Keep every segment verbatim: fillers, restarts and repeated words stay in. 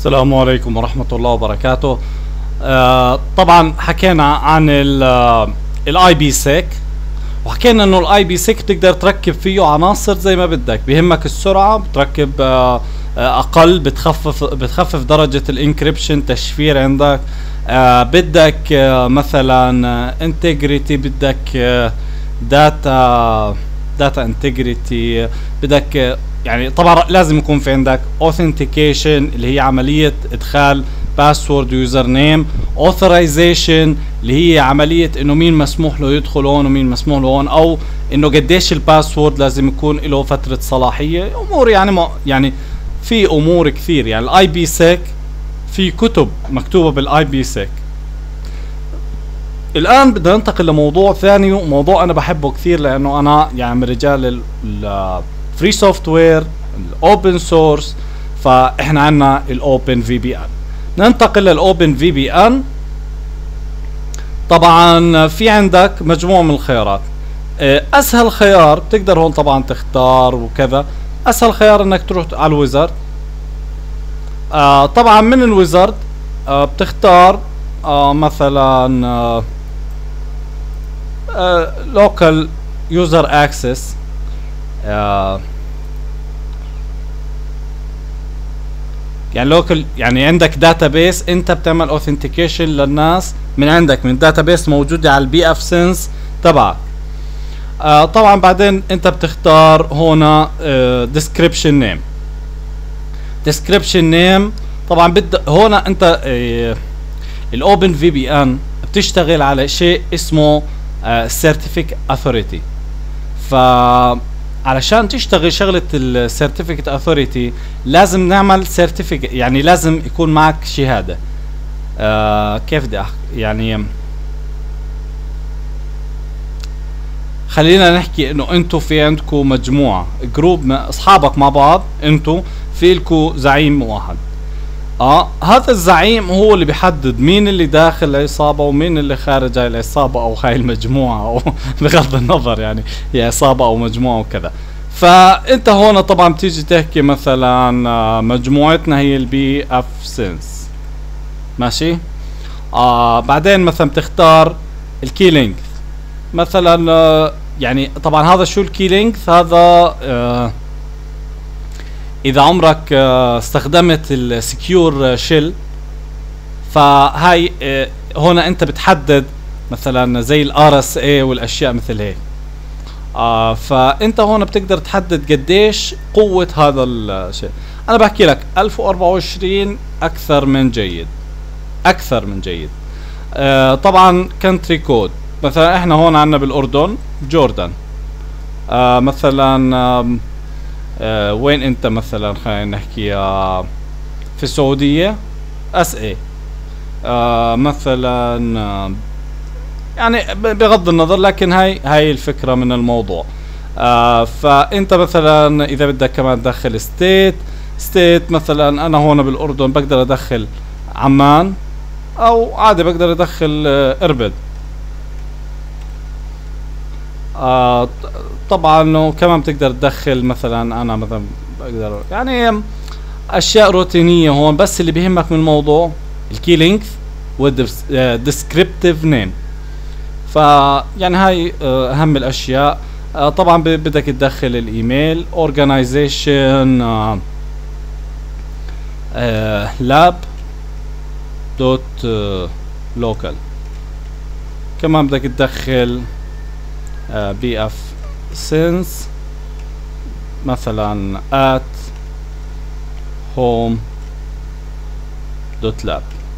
السلام عليكم ورحمة الله وبركاته. آه طبعا حكينا عن الاي بي سيك، وحكينا انه الاي بي سيك بتقدر تركب فيه عناصر زي ما بدك. بيهمك السرعة بتركب آه اقل، بتخفف بتخفف درجة الانكريبشن تشفير عندك. آه بدك آه مثلا انتجريتي، بدك آه داتا داتا انتجريتي، بدك آه يعني طبعا لازم يكون في عندك authentication اللي هي عملية ادخال باسورد ويوزر نيم، authorization اللي هي عملية انه مين مسموح له يدخل هون ومين مسموح له هون، او انه قديش الباسورد لازم يكون له فترة صلاحية. امور يعني ما يعني في امور كثير. يعني الاي بي سيك في كتب مكتوبة بالاي بي سيك. الان بدنا ننتقل لموضوع ثاني، وموضوع انا بحبه كثير لانه انا يعني من رجال الفري سوفت وير، الاوبن سورس. فاحنا عندنا الاوبن في بي ان. ننتقل للاوبن في بي ان. طبعا في عندك مجموعة من الخيارات. اسهل خيار بتقدر هون طبعا تختار وكذا. اسهل خيار انك تروح على الويزرد. آه طبعا من الويزرد آه بتختار آه مثلا آه لوكال يوزر اكسس. يعني لوكال يعني عندك داتابيس، انت بتعمل اوثنتيكيشن للناس من عندك من داتابيس موجوده على البي اف سنس تبعك. آه طبعا بعدين انت بتختار هنا ديسكريبشن نيم. ديسكريبشن نيم طبعا بد هنا انت آه الاوبن في بي ان بتشتغل على شيء اسمه سيرتيفيك اثوريتي. ف علشان تشتغل شغله السيرتيفيكت اثوريتي لازم نعمل سيرتيفيكت، يعني لازم يكون معك شهاده. آه كيف بدي احكي يعني، خلينا نحكي انه انتم في عندكم مجموعه جروب اصحابك مع بعض، انتم في لكم زعيم واحد. اه هذا الزعيم هو اللي بيحدد مين اللي داخل العصابة ومين اللي خارج هاي العصابة او هاي المجموعة، او بغض النظر يعني هي عصابة او مجموعة وكذا. فانت هون طبعا بتيجي تحكي مثلا آه مجموعتنا هي البي اف سنس، ماشي. آه بعدين مثلا بتختار الكي لينث مثلا. آه يعني طبعا هذا شو الكي لينث؟ هذا آه اذا عمرك استخدمت السكيور شيل، فهاي هنا انت بتحدد مثلا زي الار اس اي والاشياء مثل هيك. آه فانت هون بتقدر تحدد قديش قوة هذا الشيء. انا بحكي لك ألف وأربعة وعشرين اكثر من جيد، اكثر من جيد. آه طبعا كنتري كود مثلا احنا هون عندنا بالاردن جوردن. آه مثلا آه آه وين انت مثلا، خلينا نحكي آه في السعودية اس اي. آه مثلا آه يعني بغض النظر، لكن هاي هاي الفكرة من الموضوع. آه فانت مثلا اذا بدك كمان تدخل ستيت ستيت مثلا انا هون بالاردن بقدر ادخل عمان، او عادي بقدر ادخل آه اربد. آه طبعا وكمان بتقدر تدخل مثلا انا مثلا بقدر يعني اشياء روتينيه هون، بس اللي بيهمك من الموضوع الكي لينث والديسكريبتيف نيم. فيعني هاي اهم الاشياء. آه طبعا بدك تدخل الايميل اورجانيزيشن لاب دوت لوكال. كمان بدك تدخل بي اف سنس مثلا at home دوت lab.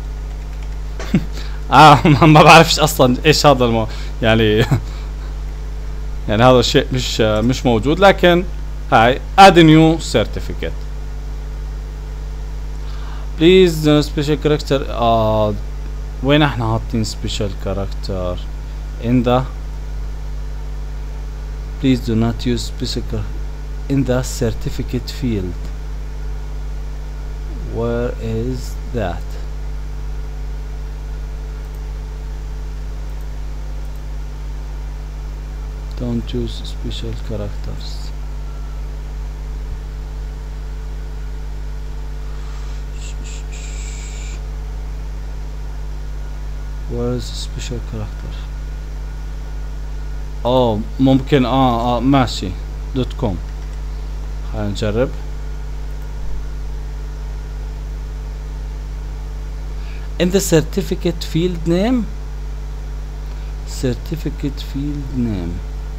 اه ما بعرفش اصلا ايش هذا المو... يعني يعني هذا الشيء مش مش موجود، لكن هاي add new certificate please special character. آه وين احنا حاطين special character in the please do not use special in the certificate field. Where is that? Don't use special characters. where is special character. اه ممكن اه اه ماشي دوت كوم. خلينا نجرب. in the certificate field name certificate field name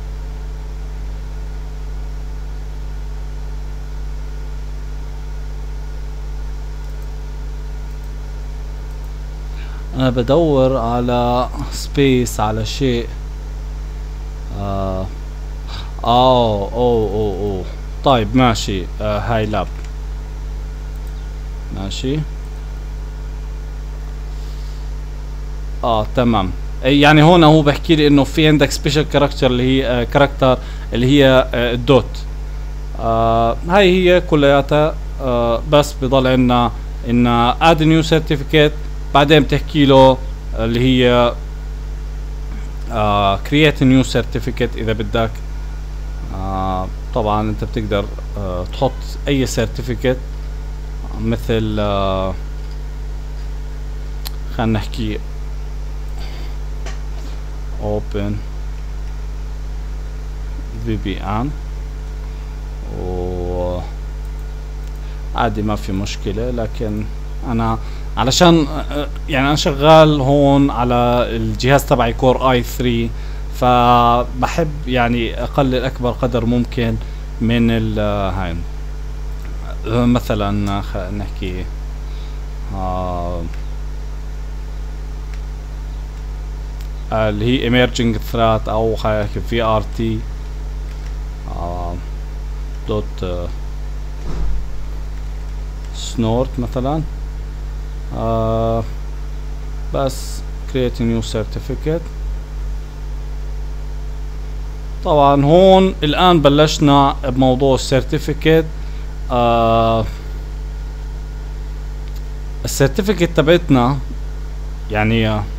انا بدور على سبيس على شيء. اه اه اوه اوه اوه طيب ماشي. آه هاي لاب ماشي. اه تمام. يعني هون هو بحكي لي انه في عندك سبيشال كاركتر اللي هي آه كاركتر اللي هي آه الدوت. آه هاي هي كلياتها. آه بس بضل عندنا ان اد نيو سيرتيفيكيت، بعدين بتحكي له اللي هي آه create a new certificate اذا بدك. آه طبعا انت بتقدر آه تحط اي سيرتيفيكيت مثل آه خلينا نحكي open في بي ان و عادي ما في مشكلة. لكن انا علشان يعني انا شغال هون على الجهاز تبعي كور اي ثري، فبحب يعني اقلل اكبر قدر ممكن من ال هاي. مثلا خلينا نحكي آه اللي هي emerging threat او خلينا نحكي في ار تي دوت سنورت مثلا. آه بس create a new certificate. طبعا هون الان بلشنا بموضوع السيرتيفيكيت. آه السيرتيفيكيت تبعتنا يعني آه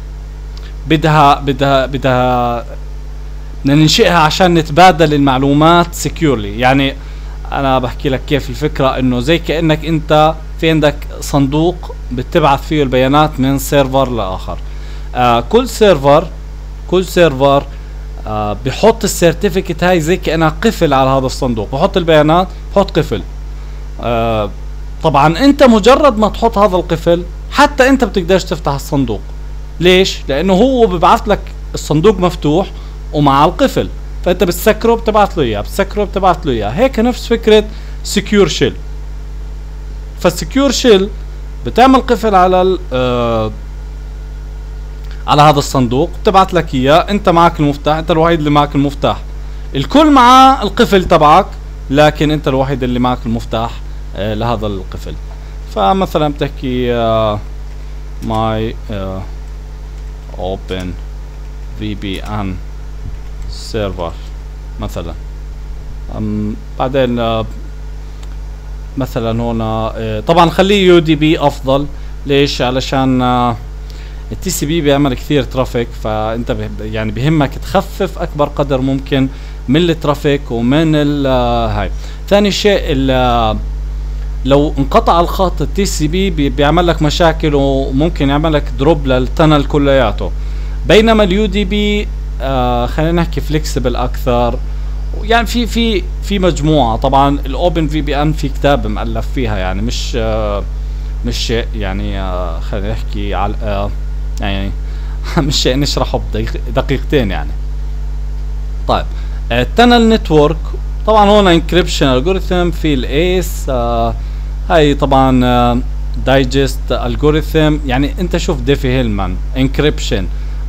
بدها بدها بدها بدنا ننشئها عشان نتبادل المعلومات سكيورلي. يعني انا بحكي لك كيف الفكرة، انه زي كأنك انت في عندك صندوق بتبعث فيه البيانات من سيرفر لاخر. آه كل سيرفر كل سيرفر آه بحط السيرتيفيكت هاي زي كأنها قفل على هذا الصندوق، بحط البيانات بحط قفل. آه طبعا انت مجرد ما تحط هذا القفل حتى انت بتقدرش تفتح الصندوق. ليش؟ لانه هو ببعث لك الصندوق مفتوح ومع القفل، فانت بتسكره بتبعث له اياه، بتسكره بتبعث له اياه. هيك نفس فكرة سكيور شيل. فالسكيور شيل بتعمل قفل على آه على هذا الصندوق، بتبعث لك اياه، انت معك المفتاح، انت الوحيد اللي معك المفتاح. الكل معاه القفل تبعك لكن انت الوحيد اللي معك المفتاح آه لهذا القفل. فمثلا بتحكي آه my آه open في بي ان server مثلا. أم بعدين آه مثلا هنا آه طبعا خليه يو دي بي افضل. ليش؟ علشان آه التي سي بي بيعمل كثير ترافيك، فانت به يعني بهمك تخفف اكبر قدر ممكن من الترافيك ومن ال هاي. ثاني شيء لو انقطع الخط التي سي بي بيعمل لك مشاكل وممكن يعمل لك دروب للتنل كلياته، بينما اليو دي بي آه خلينا نحكي فليكسبل اكثر. يعني في في في مجموعه. طبعا الاوبن في بي ان في كتاب مؤلف فيها، يعني مش آه مش شيء يعني آه خلينا نحكي على آه يعني مش شيء نشرحه بدقيقتين يعني. طيب التنل نتورك طبعا هون انكريبشن الجوريثم في الايس. آه هاي طبعا دايجست آه الجوريثم. يعني انت شوف ديفي هيلمان انكريبشن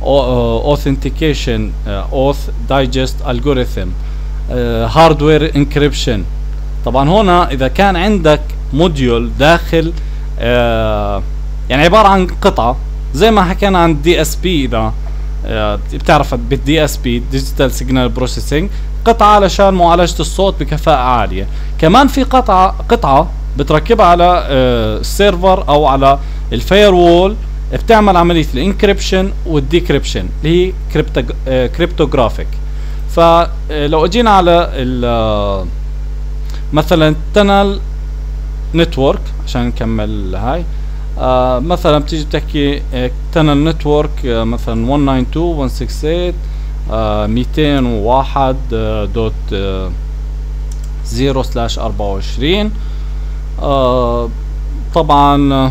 اوثنتيكيشن اوث دايجست الجوريثم هاردوير انكريبشن. طبعا هنا اذا كان عندك موديول داخل آه يعني عباره عن قطعه زي ما حكينا عن دي اس بي. اذا آه بتعرف بالدي اس بي ديجيتال سيجنال بروسيسنج، قطعه علشان معالجه الصوت بكفاءه عاليه. كمان في قطعه قطعه بتركبها على آه السيرفر او على الفاير وول، بتعمل عمليه الانكريبشن والديكريبشن اللي هي كريبتو آه كريبتوغرافيك. فلو اجينا على ال مثلا تنل نتورك عشان نكمل هاي آه مثلا بتيجي بتحكي تانل نتورك آه مثلا مية تسعة وتسعين مية ستة وستين آه مئتين وواحد آه دوت آه زيرو سلاش أربعة وعشرين. آه طبعا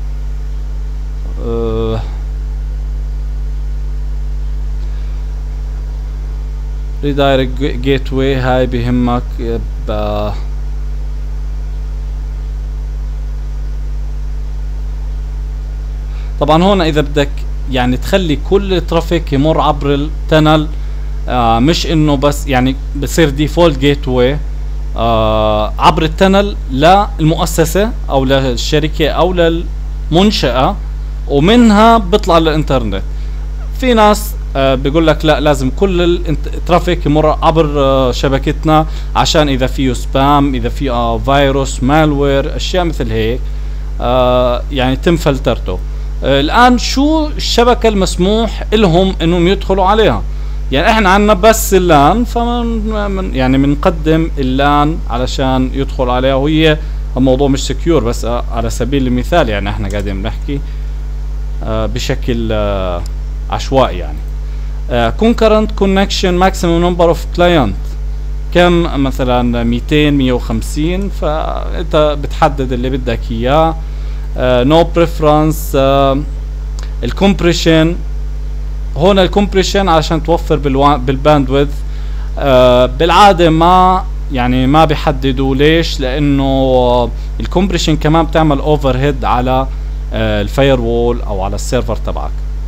آه ريدايركت جيت واي هاي بهمك ب طبعا هون اذا بدك يعني تخلي كل الترافيك يمر عبر التنل، آه مش انه بس يعني بصير ديفولت جيت واي آه عبر التنل للمؤسسة او للشركة او للمنشأة، ومنها بيطلع للانترنت. في ناس آه بيقول لك لا، لازم كل الترافيك يمر عبر آه شبكتنا، عشان اذا فيه سبام، اذا فيه آه فيروس، مالوير، اشياء مثل هيك آه يعني تم فلترته. آه الان شو الشبكة المسموح لهم انهم يدخلوا عليها؟ يعني احنا عنا بس اللان، فمن يعني بنقدم اللان علشان يدخل عليها، وهي الموضوع مش سكيور، بس آه على سبيل المثال يعني احنا قاعدين بنحكي آه بشكل آه عشوائي. يعني uh, concurrent connection maximum number of client كم؟ مثلا مئتين مئة وخمسين، فانت بتحدد اللي بدك اياه. uh, no preference. uh, الكمبريشن هون الكمبريشن عشان توفر بالباندويث uh, بالعاده ما يعني ما بيحددوا. ليش؟ لانه الكمبريشن كمان بتعمل اوفر هيد على uh, الفاير وول او على السيرفر تبعك.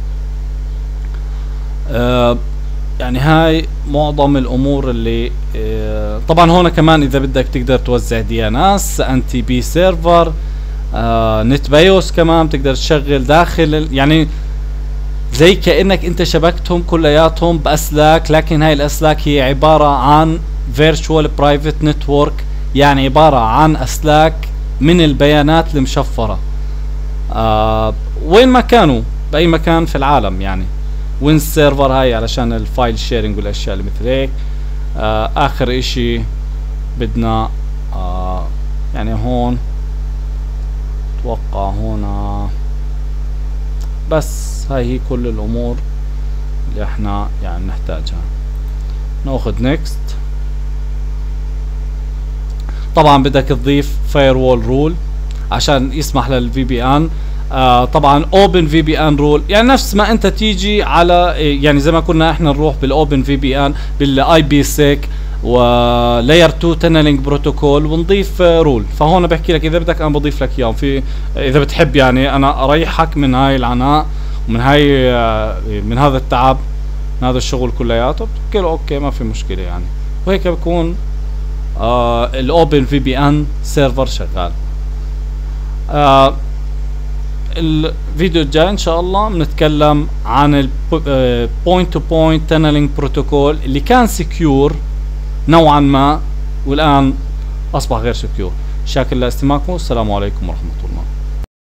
آه يعني هاي معظم الامور اللي آه طبعا هون كمان اذا بدك تقدر توزع دي ان اس، ان تي بي سيرفر، آه نت بايوس كمان بتقدر تشغل داخل، يعني زي كأنك انت شبكتهم كلياتهم باسلاك، لكن هاي الاسلاك هي عبارة عن فيرتشوال برايفت نتورك، يعني عبارة عن اسلاك من البيانات المشفرة آه وين ما كانوا باي مكان في العالم. يعني وين السيرفر هاي علشان الفايل شيرنج والاشياء اللي مثل هيك. آه اخر اشي بدنا آه يعني هون اتوقع هنا بس هاي هي كل الامور اللي احنا يعني نحتاجها. ناخذ نيكست. طبعا بدك تضيف فاير وول رول عشان يسمح للفي بي ان. آه طبعا اوبن في بي ان رول، يعني نفس ما انت تيجي على يعني زي ما كنا احنا نروح بالاوبن في بي ان بالاي بي سيك ولاير اثنين تنلينج بروتوكول ونضيف آه رول. فهون بحكي لك اذا بدك انا بضيف لك اياهم في اذا بتحب، يعني انا اريحك من هاي العناء ومن هاي آه من هذا التعب من هذا الشغل كلياته، بتحكي له اوكي ما في مشكله يعني. وهيك بكون آه الاوبن في بي ان سيرفر شغال. آه الفيديو الجاي ان شاء الله بنتكلم عن البوينت تو بوينت تانلينج بروتوكول اللي كان سكيور نوعا ما والان اصبح غير سكيور. شاكر لاستماعكم، والسلام عليكم ورحمة الله.